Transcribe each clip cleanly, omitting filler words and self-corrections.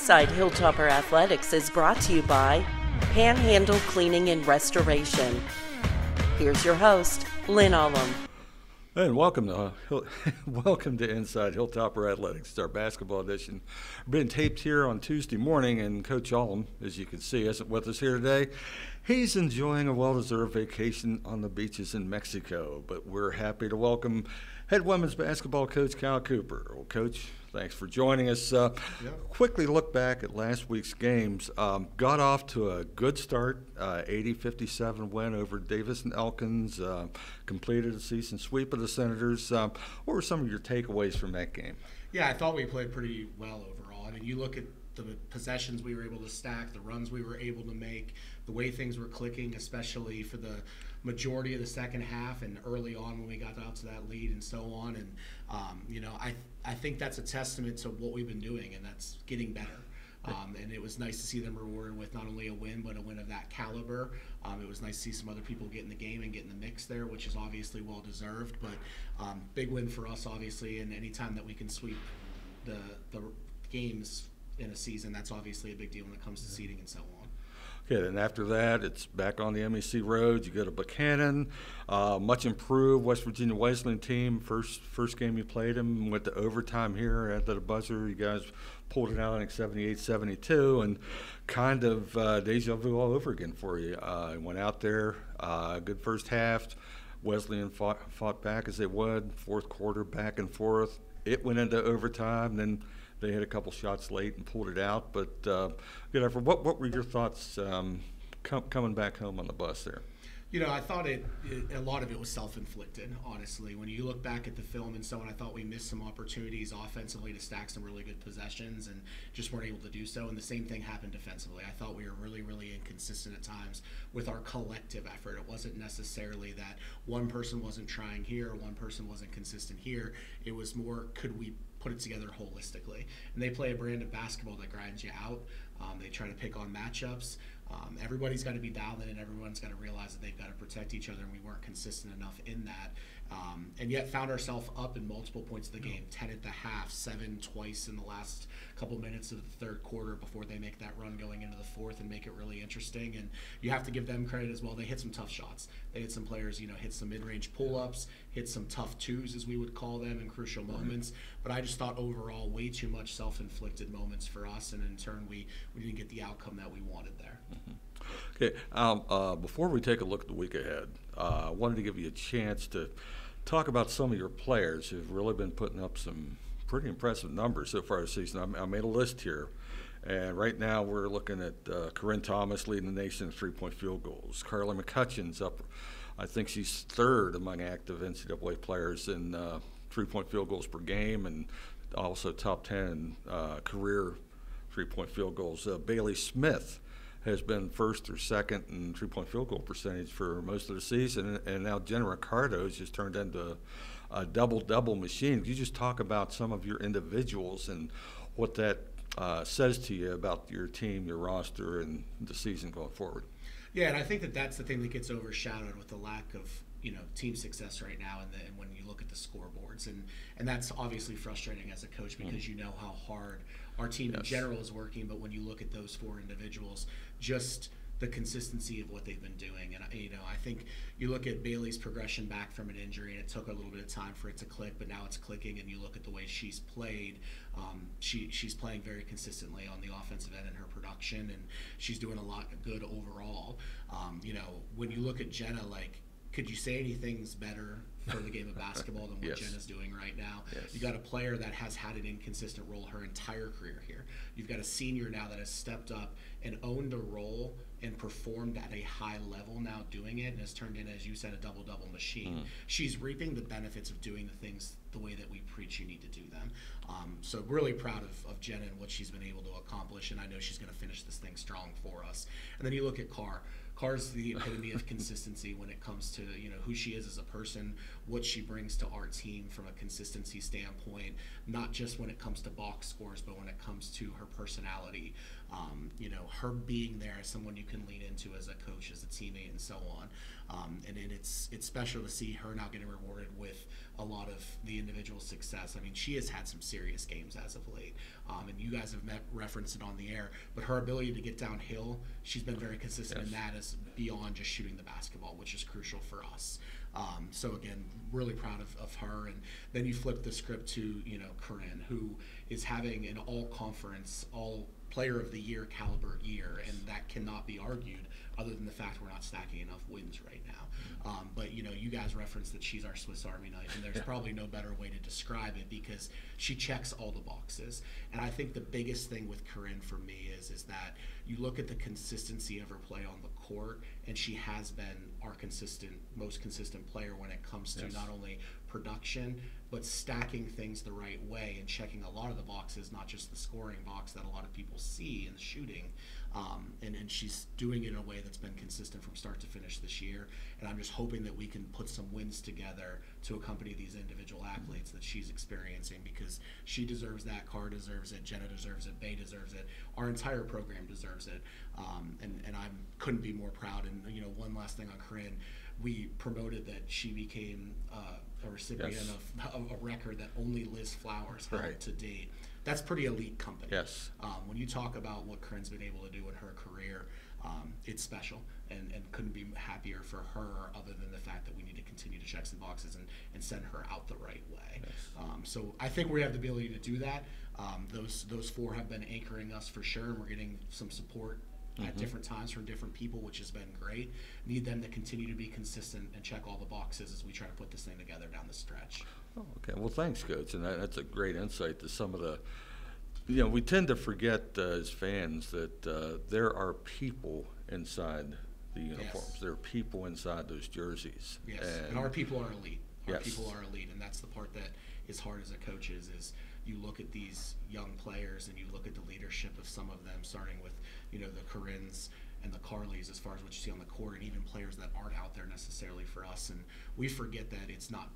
Inside Hilltopper Athletics is brought to you by Panhandle Cleaning and Restoration. Here's your host, Lynn Ullum. And welcome to Inside Hilltopper Athletics. It's our basketball edition. Been taped here on Tuesday morning, and Coach Ullum, as you can see, isn't with us here today. He's enjoying a well-deserved vacation on the beaches in Mexico, but we're happy to welcome head women's basketball coach Kyle Cooper. Well, Coach, thanks for joining us. Quickly look back at last week's games. Got off to a good start, 80-57 win over Davis and Elkins. Completed a season sweep of the Senators. What were some of your takeaways from that game? Yeah, I thought we played pretty well overall. I mean, you look at the possessions we were able to stack, the runs we were able to make, the way things were clicking, especially for the majority of the second half and early on when we got out to that lead and so on. And, I think that's a testament to what we've been doing, and that's getting better. And it was nice to see them rewarded with not only a win, but a win of that caliber. It was nice to see some other people get in the game and get in the mix there, which is obviously well-deserved. But big win for us, obviously, and any time that we can sweep the games in a season, that's obviously a big deal when it comes to seeding and so on. Okay, then after that, it's back on the MEC roads. You go to Buchanan, much improved West Virginia Wesleyan team. First game you played them, went to overtime here at the buzzer. You guys pulled it out, I think 78-72, and kind of deja vu all over again for you. Went out there, good first half. Wesleyan fought back as they would. Fourth quarter, back and forth. It went into overtime, then they had a couple shots late and pulled it out, but good effort. What were your thoughts coming back home on the bus there? I thought a lot of it was self-inflicted, honestly. When you look back at the film and so on, I thought we missed some opportunities offensively to stack some really good possessions and just weren't able to do so. And the same thing happened defensively. I thought we were really, really inconsistent at times with our collective effort. It wasn't necessarily that one person wasn't trying here or one person wasn't consistent here. It was more, could we put it together holistically? And they play a brand of basketball that grinds you out. They try to pick on matchups. Everybody's got to be dialed in, and everyone's got to realize that they've got to protect each other, and we weren't consistent enough in that. And yet found ourselves up in multiple points of the game, 10 at the half, 7 twice in the last couple minutes of the third quarter before they make that run going into the fourth and make it really interesting. And you have to give them credit as well. They hit some tough shots. They had some players, hit some mid-range pull-ups, hit some tough twos, as we would call them, in crucial moments. But I just thought overall way too much self-inflicted moments for us, and in turn we didn't get the outcome that we wanted there. Okay, before we take a look at the week ahead, I wanted to give you a chance to talk about some of your players who've really been putting up some pretty impressive numbers so far this season. I made a list here, and right now we're looking at Corinne Thomas leading the nation in three-point field goals. Carly McCutcheon's up, I think she's third among active NCAA players in three-point field goals per game, and also top 10 career three-point field goals. Bailey Smith has been first or second in three-point field goal percentage for most of the season, and now Jenna Ricardo has just turned into a double-double machine. Could you just talk about some of your individuals and what that says to you about your team, your roster, and the season going forward? Yeah, and I think that's the thing that gets overshadowed with the lack of team success right now, and when you look at the scoreboards, and that's obviously frustrating as a coach because you know how hard our team in general is working, but when you look at those four individuals, just the consistency of what they've been doing. And I think you look at Bailey's progression back from an injury, and it took a little bit of time for it to click, but now it's clicking. And you look at the way she's played, she's playing very consistently on the offensive end in her production, and she's doing a lot good overall. When you look at Jenna, could you say anything's better for the game of basketball than what Jenna's doing right now? You got a player that has had an inconsistent role her entire career here. You've got a senior now that has stepped up and owned a role and performed at a high level now doing it, and has turned in, as you said, a double-double machine. She's reaping the benefits of doing the things the way that we preach you need to do them. So really proud of Jenna and what she's been able to accomplish, and I know she's going to finish this thing strong for us. And then you look at Carr. Carr's the epitome of consistency when it comes to who she is as a person, what she brings to our team from a consistency standpoint, not just when it comes to box scores, but when it comes to her personality. Her being there as someone you can lean into as a coach, as a teammate, and so on. And it's special to see her now getting rewarded with a lot of the individual success. I mean, she has had some serious games as of late, and you guys have referenced it on the air, but her ability to get downhill, she's been very consistent in that, as beyond just shooting the basketball, which is crucial for us. So again, really proud of her. And then you flip the script to, Corinne, who is having an all-conference, all-player of the year caliber year, and that cannot be argued other than the fact we're not stacking enough wins right now. But, you guys referenced that she's our Swiss Army knife, and there's probably no better way to describe it because she checks all the boxes. And I think the biggest thing with Corinne for me is that you look at the consistency of her play on the court, and she has been our most consistent player when it comes to not only production, but stacking things the right way and checking a lot of the boxes, not just the scoring box that a lot of people see in the shooting. And she's doing it in a way that's been consistent from start to finish this year. And I'm just hoping that we can put some wins together to accompany these individual accolades that she's experiencing, because she deserves that. Carr deserves it. Jenna deserves it. Bay deserves it. Our entire program deserves it. And I couldn't be more proud. And, one last thing on Corinne, we promoted that she became a recipient of a record that only Liz Flowers held to date. That's pretty elite company. Yes. When you talk about what Corinne's been able to do in her career, it's special, and couldn't be happier for her, other than the fact that we need to continue to check some boxes and send her out the right way. Yes. So I think we have the ability to do that. Those four have been anchoring us for sure, and we're getting some support at different times from different people, which has been great. Need them to continue to be consistent and check all the boxes as we try to put this thing together down the stretch. Oh, okay. Well, thanks, Coach. And that's a great insight to some of the, we tend to forget as fans that there are people inside the uniforms. Yes. There are people inside those jerseys. Yes, and our people are elite. Our people are elite, and that's the part that is hard as a coach is you look at these young players and you look at the leadership of some of them, starting with, the Corinnes and the Carleys, as far as what you see on the court, and even players that aren't out there necessarily for us. And we forget that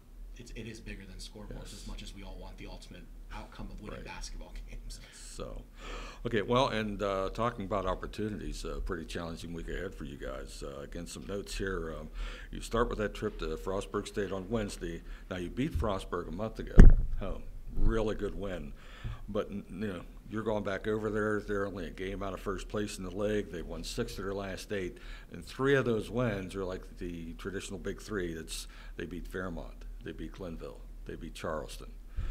it is bigger than scoreboards, as much as we all want the ultimate outcome of winning basketball games. So, okay, well, and talking about opportunities, pretty challenging week ahead for you guys. Again, some notes here. You start with that trip to Frostburg State on Wednesday. Now, you beat Frostburg a month ago home. Really good win. But, you're going back over there. They're only a game out of first place in the league. They've won 6 of their last 8. And 3 of those wins are like the traditional big 3. They beat Fairmont. They beat Glenville. They beat Charleston.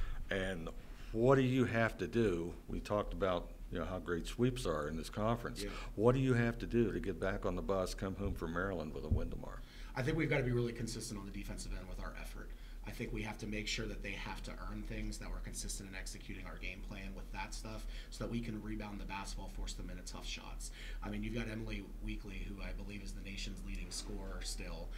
And what do you have to do? We talked about how great sweeps are in this conference. Yeah. What do you have to do to get back on the bus, come home from Maryland with a win tomorrow? I think we've got to be really consistent on the defensive end with our effort. I think we have to make sure that they have to earn things, that we're consistent in executing our game plan with that stuff, so that we can rebound the basketball, force them into tough shots. I mean, you've got Emily Weekly, who I believe is the nation's leading scorer still,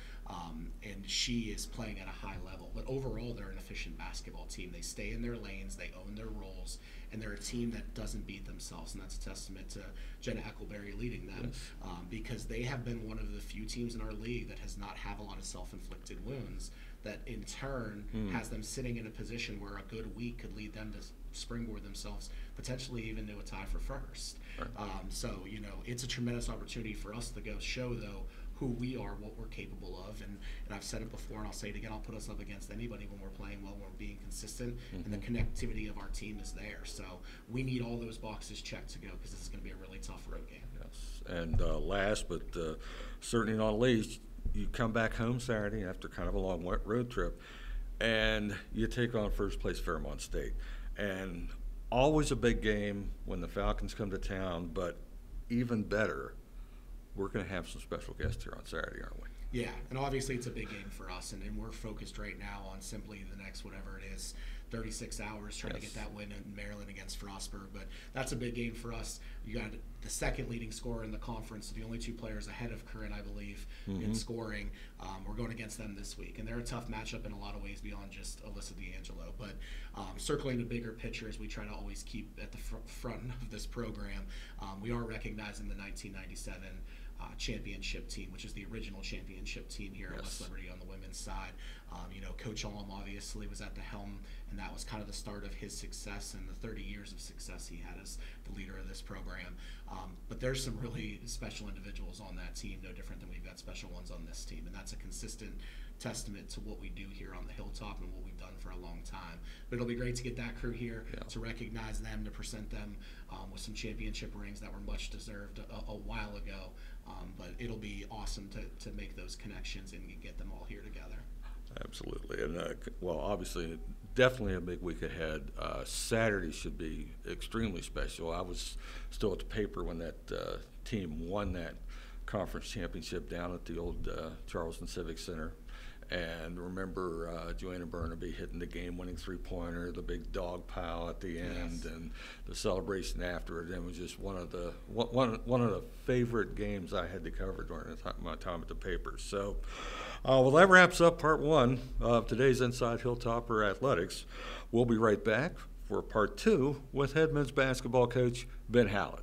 and she is playing at a high level. But overall, they're an efficient basketball team. They stay in their lanes, they own their roles, and they're a team that doesn't beat themselves, and that's a testament to Jenna Eckleberry leading them, because they have been one of the few teams in our league that has not had a lot of self-inflicted wounds, that in turn has them sitting in a position where a good week could lead them to springboard themselves, potentially even to a tie for first. Right. So, it's a tremendous opportunity for us to go show, though, who we are, what we're capable of. And I've said it before, and I'll say it again, I'll put us up against anybody when we're playing well, when we're being consistent, and the connectivity of our team is there. So we need all those boxes checked to go, because this is going to be a really tough road game. Yes. And last, but certainly not least, you come back home Saturday after kind of a long road trip, and you take on first place Fairmont State. And always a big game when the Falcons come to town, but even better, we're going to have some special guests here on Saturday, aren't we? Yeah, and obviously it's a big game for us, and we're focused right now on simply the next, whatever it is, 36 hours trying to get that win in Maryland against Frostburg. But that's a big game for us. You got the second leading scorer in the conference, the only 2 players ahead of Corinne, I believe, in scoring. We're going against them this week, and they're a tough matchup in a lot of ways beyond just Alyssa D'Angelo. But circling the bigger picture, as we try to always keep at the front of this program, we are recognizing the 1997 championship team, which is the original championship team here at West Liberty on the women's side. Coach Ullum obviously was at the helm, and that was kind of the start of his success and the 30 years of success he had as the leader of this program. But there's some really special individuals on that team, no different than we've got special ones on this team, and that's a consistent testament to what we do here on the Hilltop and what we've done for a long time. But it'll be great to get that crew here, to recognize them, to present them with some championship rings that were much deserved a while ago. But it'll be awesome to make those connections and get them all here together. Absolutely. And, well, obviously, definitely a big week ahead. Saturday should be extremely special. I was still at the paper when that team won that conference championship down at the old Charleston Civic Center. And remember Joanna Burnaby hitting the game-winning three-pointer, the big dog pile at the end, and the celebration after it. It was just one of the favorite games I had to cover during my time at the paper. So, well, that wraps up part one of today's Inside Hilltopper Athletics. We'll be right back for part two with head men's basketball coach Ben Hallett.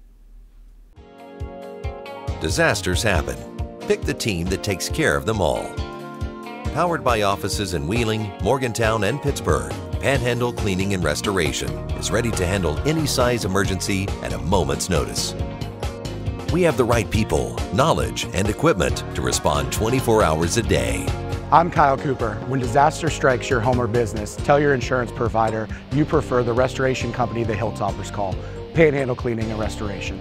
Disasters happen. Pick the team that takes care of them all. Powered by offices in Wheeling, Morgantown, and Pittsburgh, Panhandle Cleaning and Restoration is ready to handle any size emergency at a moment's notice. We have the right people, knowledge, and equipment to respond 24 hours a day. I'm Kyle Cooper. When disaster strikes your home or business, tell your insurance provider you prefer the restoration company the Hilltoppers call, Panhandle Cleaning and Restoration.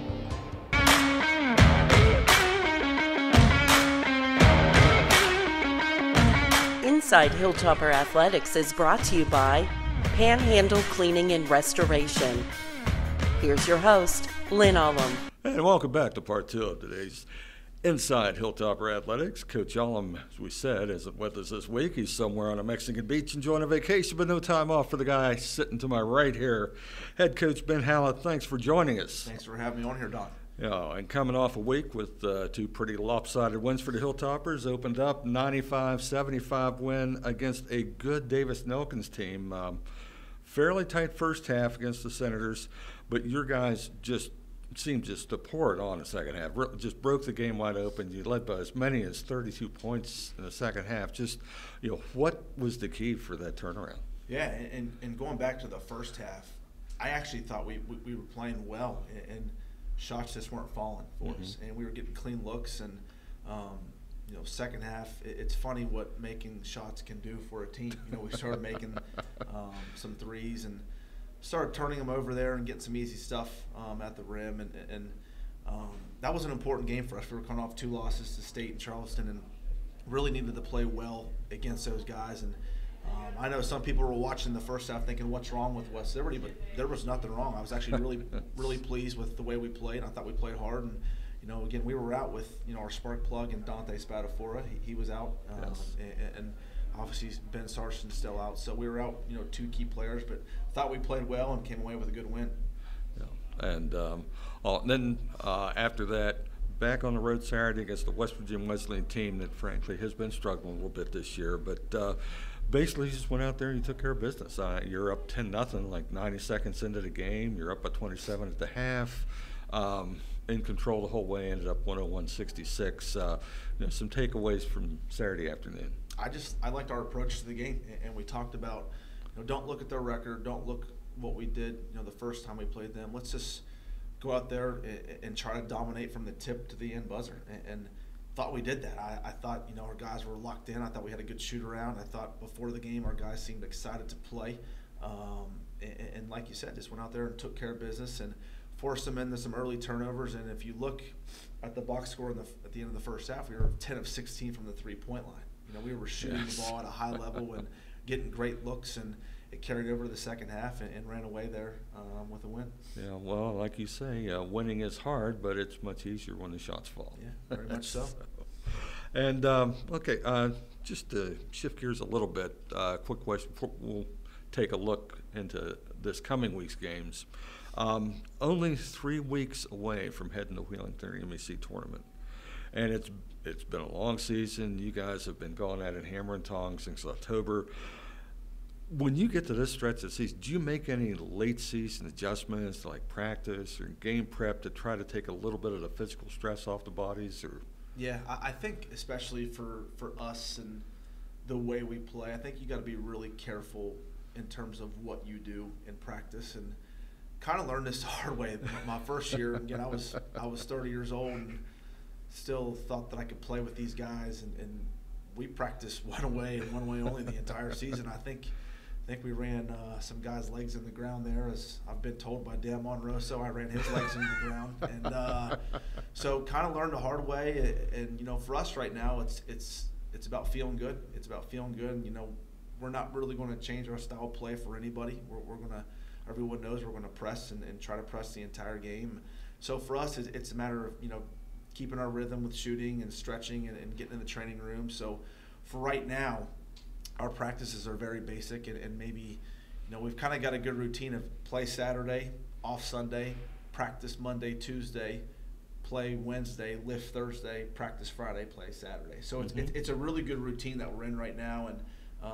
Inside Hilltopper Athletics is brought to you by Panhandle Cleaning and Restoration. Here's your host, Lynn Ullum. And welcome back to part two of today's Inside Hilltopper Athletics. Coach Ullum, as we said, isn't with us this week. He's somewhere on a Mexican beach enjoying a vacation, but no time off for the guy sitting to my right here. Head coach Ben Hallett, thanks for joining us. Thanks for having me on here, Don. Yeah, and coming off a week with two pretty lopsided wins for the Hilltoppers, opened up 95-75 win against a good Davis-Nelkins team. Fairly tight first half against the Senators, but your guys just seemed just to pour it on in the second half. Just broke the game wide open. You led by as many as 32 points in the second half. Just, what was the key for that turnaround? Yeah, and going back to the first half, I actually thought we were playing well, and shots just weren't falling for us, and we were getting clean looks. And second half, it's funny what making shots can do for a team. We started making some threes and started turning them over there and getting some easy stuff at the rim, and that was an important game for us. We were coming off two losses to State and Charleston, and really needed to play well against those guys. And I know some people were watching the first half thinking, what's wrong with West Liberty? But there was nothing wrong. I was actually really pleased with the way we played. I thought we played hard. And, again, we were out with, our spark plug and Dante Spadafora. He was out. And obviously Ben Sarson's still out. So we were out, two key players. But thought we played well and came away with a good win. Yeah. And then after that, back on the road Saturday against the West Virginia Wesleyan team that, frankly, has been struggling a little bit this year. But basically, you just went out there and you took care of business. You're up 10-0, like 90 seconds into the game. You're up by 27 at the half. In control the whole way. Ended up 101-66. Some takeaways from Saturday afternoon. I liked our approach to the game, and we talked about, don't look at their record, don't look what we did, the first time we played them. Let's just go out there and try to dominate from the tip to the end buzzer. And thought we did that. I thought, our guys were locked in. I thought we had a good shoot around. I thought before the game our guys seemed excited to play. And like you said, just went out there and took care of business and forced them into some early turnovers. And if you look at the box score at the end of the first half, we were 10 of 16 from the three-point line. We were shooting the ball at a high level and getting great looks, and it carried over to the second half and ran away there with a win. Yeah, well, like you say, winning is hard, but it's much easier when the shots fall. Yeah, very much so. And, just to shift gears a little bit, quick question before we'll take a look into this coming week's games. Only 3 weeks away from heading to Wheeling to the MEC tournament. And it's been a long season. You guys have been going at it hammer and tongs since October. When you get to this stretch of the season, do you make any late season adjustments like practice or game prep to try to take a little bit of the physical stress off the bodies? Or Yeah, I think especially for us and the way we play, I think you got to be really careful in terms of what you do in practice, and kind of learned this the hard way. My first year, again, I was 30 years old and still thought that I could play with these guys and we practiced one way and one way only the entire season. I think we ran some guys' legs in the ground there, as I've been told by Dan Monroe. So I ran his legs in the ground, and so kind of learned the hard way. And for us right now, it's about feeling good. It's about feeling good. And, we're not really going to change our style of play for anybody. We're going to. Everyone knows we're going to press and try to press the entire game. So for us, it's a matter of keeping our rhythm with shooting and stretching and getting in the training room. So for right now, our practices are very basic, and maybe we've kind of got a good routine of play Saturday, off Sunday, practice Monday, Tuesday, play Wednesday, lift Thursday, practice Friday, play Saturday. So it's a really good routine that we're in right now, and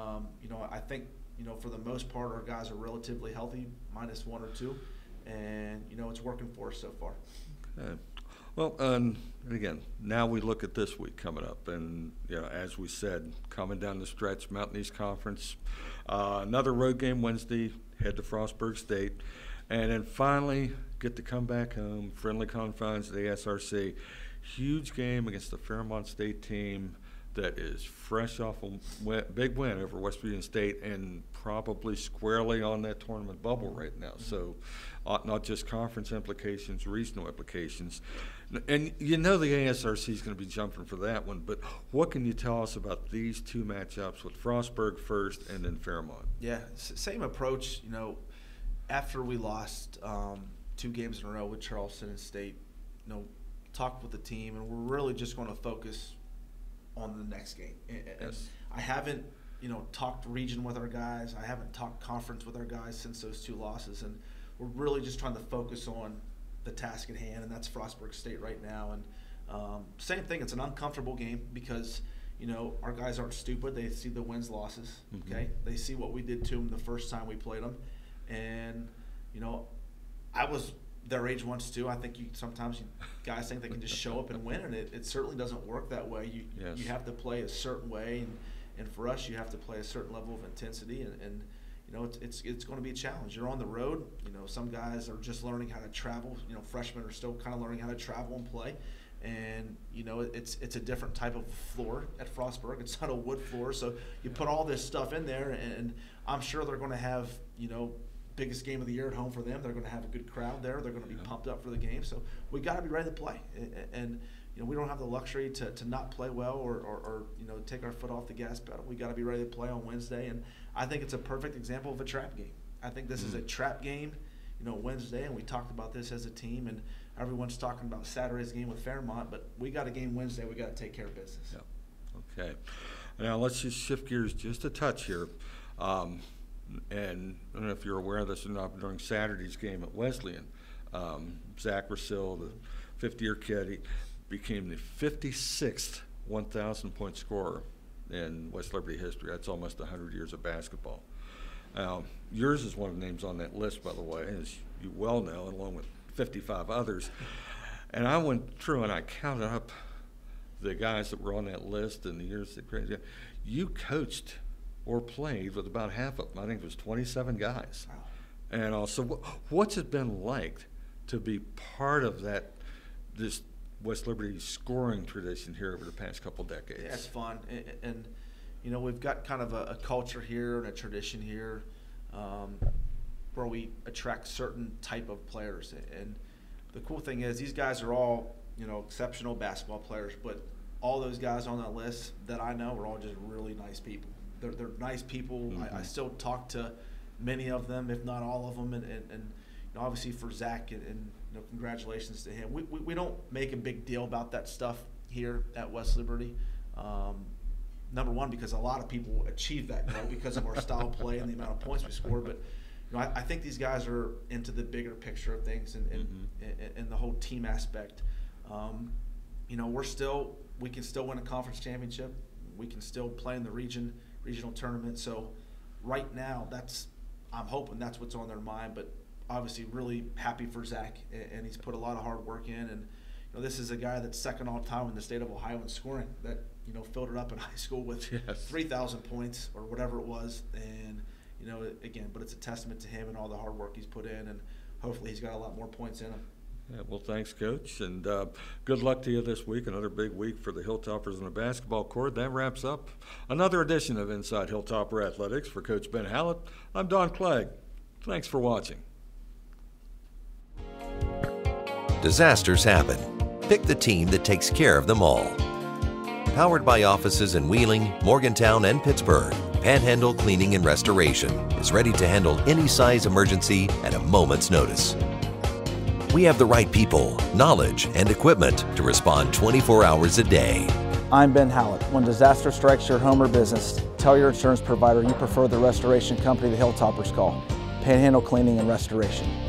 I think for the most part our guys are relatively healthy, minus one or two, and it's working for us so far. Okay. Well, and again, now we look at this week coming up, and as we said, coming down the stretch, Mountain East Conference, another road game Wednesday, head to Frostburg State, and then finally get to come back home, friendly confines of the SRC. Huge game against the Fairmont State team that is fresh off a big win over West Virginia State and probably squarely on that tournament bubble right now. So not just conference implications, regional implications. And the ASRC is going to be jumping for that one, but what can you tell us about these two matchups with Frostburg first and then Fairmont? Yeah, same approach. After we lost 2 games in a row with Charleston and State, talked with the team, and we're really just going to focus on the next game. And yes. I haven't, talked region with our guys. I haven't talked conference with our guys since those 2 losses, and we're really just trying to focus on the task at hand, and that's Frostburg State right now. And same thing, it's an uncomfortable game because our guys aren't stupid. They see the wins, losses. Okay, they see what we did to them the first time we played them, and I was their age once too. I think sometimes guys think they can just show up and win, and it certainly doesn't work that way. You have to play a certain way, and for us, you have to play a certain level of intensity, and it's going to be a challenge. You're on the road. Some guys are just learning how to travel. Freshmen are still kind of learning how to travel and play, and it's a different type of floor at Frostburg. It's not a wood floor, so you put all this stuff in there, and I'm sure they're going to have biggest game of the year at home for them. They're going to have a good crowd there. They're going to be pumped up for the game. So we got to be ready to play. And we don't have the luxury to not play well or take our foot off the gas pedal. We got to be ready to play on Wednesday. And I think it's a perfect example of a trap game. I think this is a trap game, Wednesday. And we talked about this as a team. And everyone's talking about Saturday's game with Fairmont. But we got a game Wednesday. We got to take care of business. Yeah. Okay. Now let's just shift gears just a touch here. And I don't know if you're aware of this or not, but during Saturday's game at Wesleyan, Zach Rosil, the 50-year kid, he became the 56th 1,000-point scorer in West Liberty history. That's almost 100 years of basketball. Yours is one of the names on that list, by the way, as you well know, along with 55 others. And I went through and I counted up the guys that were on that list and the years that you coached or played with about half of them. I think it was 27 guys. Wow. And also, what's it been like to be part of this West Liberty scoring tradition here over the past couple decades? Yeah, it's fun. And we've got kind of a culture here and a tradition here where we attract certain type of players. And the cool thing is these guys are all, exceptional basketball players, but all those guys on that list that I know are all just really nice people. They're nice people. I still talk to many of them, if not all of them, and obviously for Zach and congratulations to him. We don't make a big deal about that stuff here at West Liberty. Number one, because a lot of people achieve that goal because of our style of play and the amount of points we score. But I think these guys are into the bigger picture of things and the whole team aspect. We can still win a conference championship. We can still play in the regional tournament. So right now, I'm hoping that's what's on their mind. But obviously, really happy for Zach, and he's put a lot of hard work in. And this is a guy that's second all time in the state of Ohio in scoring. That filled it up in high school with 3,000 points or whatever it was. And again, but it's a testament to him and all the hard work he's put in, and hopefully he's got a lot more points in him. Yeah, well, thanks, Coach, and good luck to you this week. Another big week for the Hilltoppers on the basketball court. That wraps up another edition of Inside Hilltopper Athletics. For Coach Ben Hallett, I'm Don Clegg. Thanks for watching. Disasters happen. Pick the team that takes care of them all. Powered by offices in Wheeling, Morgantown, and Pittsburgh, Panhandle Cleaning and Restoration is ready to handle any size emergency at a moment's notice. We have the right people, knowledge, and equipment to respond 24 hours a day. I'm Ben Hallett. When disaster strikes your home or business, tell your insurance provider you prefer the restoration company the Hilltoppers call, Panhandle Cleaning and Restoration.